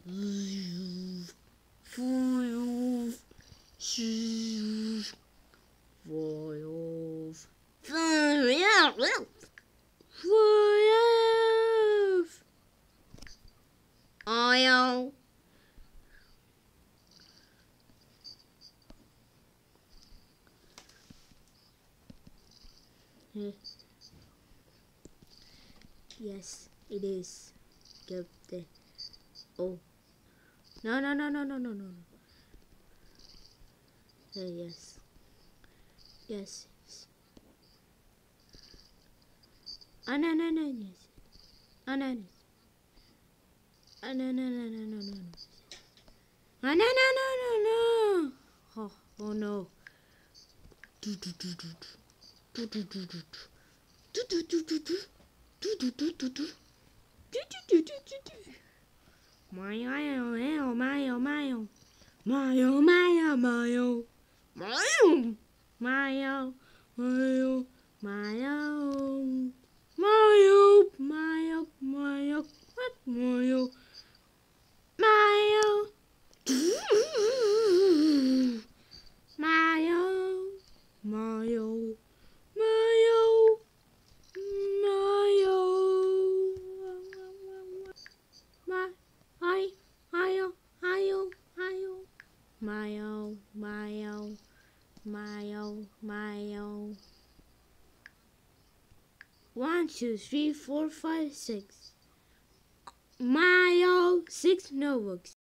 Oil. Yes, it is. Give the. Oh. No. Yes. Yes. Ananas. Yes. Ananas. No. No. Oh no. Mayo. 1, 2, 3, 4, 5, 6. Mayo. 6 notebooks.